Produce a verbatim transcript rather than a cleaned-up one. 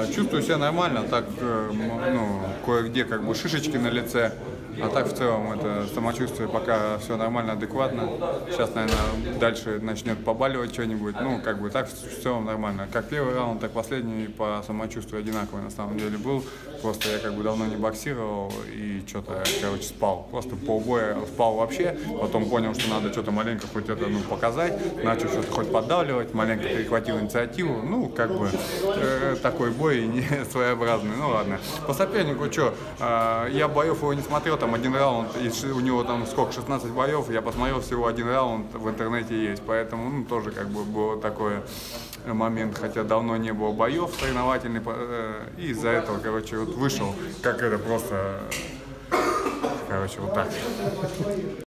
Чувствую себя нормально, так, ну, кое-где как бы шишечки на лице, а так в целом это самочувствие пока все нормально, адекватно. Сейчас, наверное, дальше начнет побаливать что-нибудь, ну, как бы так в целом нормально. Как первый раунд, так последний по самочувствию одинаковый на самом деле был. Просто я как бы давно не боксировал и что-то, короче, спал. Просто полбоя спал вообще, потом понял, что надо что-то маленько хоть это, ну, показать, начал что-то хоть поддавливать, маленько перехватил инициативу, ну, как бы э, такой бой не своеобразный, ну ладно. По сопернику, что, э, я боев его не смотрел, там один раунд, и у него там сколько, шестнадцать боев, я посмотрел всего один раунд, в интернете есть, поэтому, ну, тоже как бы был такой момент, хотя давно не было боев соревновательных, э, и из-за этого, короче, вот вышел, как это просто, короче, вот так.